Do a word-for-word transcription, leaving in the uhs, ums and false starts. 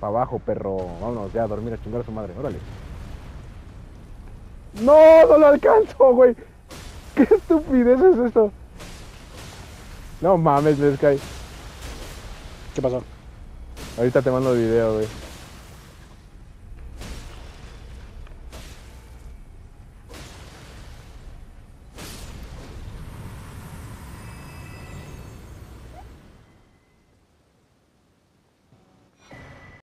Para abajo, perro. Vámonos ya a dormir a chingar a su madre. Órale. No, no lo alcanzo, güey. ¿Qué estupidez es esto? No mames, Sky. ¿Qué pasó? Ahorita te mando el video, güey.